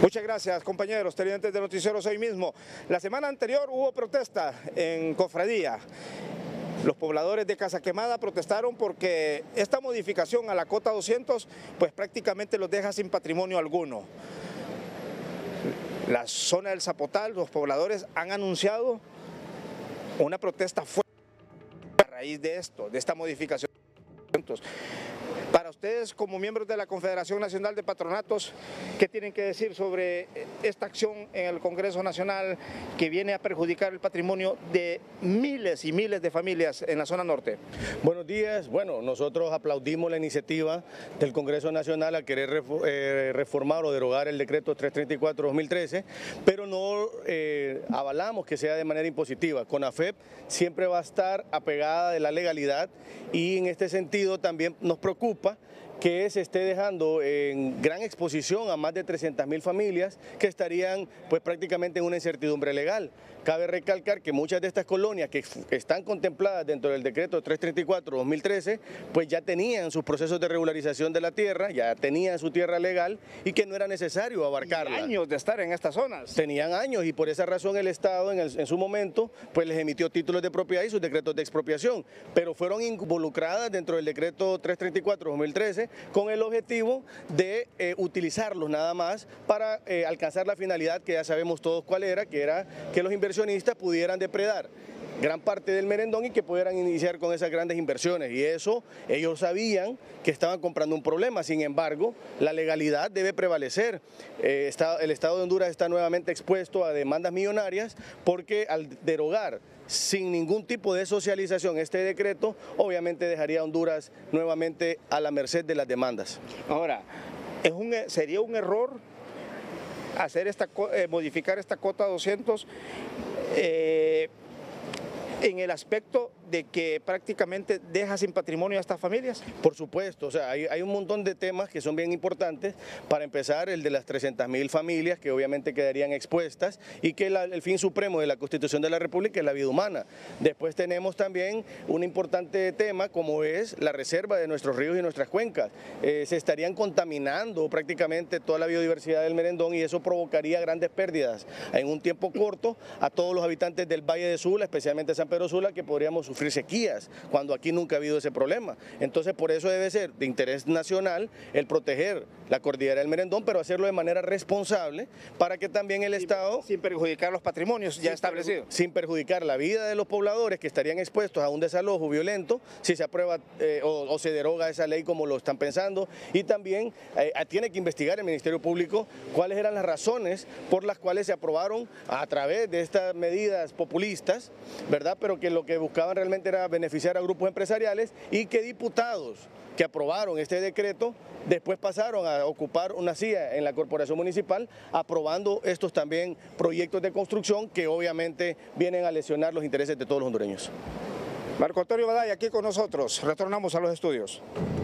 Muchas gracias, compañeros televidentes de Noticieros Hoy Mismo. La semana anterior hubo protesta en Cofradía. Los pobladores de Casa Quemada protestaron porque esta modificación a la cota 200 pues prácticamente los deja sin patrimonio alguno. La zona del Zapotal, los pobladores han anunciado una protesta fuerte a raíz de esto, de esta modificación. Para ustedes, como miembros de la Confederación Nacional de Patronatos, ¿qué tienen que decir sobre esta acción en el Congreso Nacional que viene a perjudicar el patrimonio de miles y miles de familias en la zona norte? Buenos días. Bueno, nosotros aplaudimos la iniciativa del Congreso Nacional a querer reformar o derogar el decreto 334-2013, pero no avalamos que sea de manera impositiva. CONAFEP siempre va a estar apegada de la legalidad y en este sentido también nos preocupa que se esté dejando en gran exposición a más de 300.000 familias que estarían pues prácticamente en una incertidumbre legal. Cabe recalcar que muchas de estas colonias que están contempladas dentro del decreto 334-2013 pues ya tenían sus procesos de regularización de la tierra, ya tenían su tierra legal y que no era necesario abarcarla. Y años de estar en estas zonas. Tenían años y por esa razón el Estado en su momento pues les emitió títulos de propiedad y sus decretos de expropiación, pero fueron involucradas dentro del decreto 334-2013 con el objetivo de utilizarlos nada más para alcanzar la finalidad que ya sabemos todos cuál era, que era que los inversionistas pudieran depredar gran parte del merendón y que pudieran iniciar con esas grandes inversiones, y eso ellos sabían que estaban comprando un problema. Sin embargo, la legalidad debe prevalecer. El Estado de Honduras está nuevamente expuesto a demandas millonarias porque al derogar sin ningún tipo de socialización este decreto, obviamente dejaría a Honduras nuevamente a la merced de las demandas. Ahora, sería un error modificar esta cota 200 en el aspecto de que prácticamente deja sin patrimonio a estas familias. Por supuesto, o sea, hay un montón de temas que son bien importantes. Para empezar, el de las 300.000 familias que obviamente quedarían expuestas y que el fin supremo de la Constitución de la República es la vida humana. Después tenemos también un importante tema como es la reserva de nuestros ríos y nuestras cuencas. Se estarían contaminando prácticamente toda la biodiversidad del merendón y eso provocaría grandes pérdidas en un tiempo corto a todos los habitantes del Valle de Sula, especialmente San Pedro Sula, que podríamos sufrir sequías, cuando aquí nunca ha habido ese problema. Entonces, por eso debe ser de interés nacional el proteger la cordillera del Merendón, pero hacerlo de manera responsable para que también el Estado... Sin perjudicar los patrimonios ya establecidos. Sin perjudicar la vida de los pobladores que estarían expuestos a un desalojo violento si se aprueba o se deroga esa ley como lo están pensando. Y también tiene que investigar el Ministerio Público cuáles eran las razones por las cuales se aprobaron a través de estas medidas populistas, ¿verdad? Pero que lo que buscaban realmente era beneficiar a grupos empresariales y que diputados que aprobaron este decreto después pasaron a ocupar una silla en la corporación municipal aprobando estos también proyectos de construcción que obviamente vienen a lesionar los intereses de todos los hondureños. Marco Antonio Badaya aquí con nosotros, retornamos a los estudios.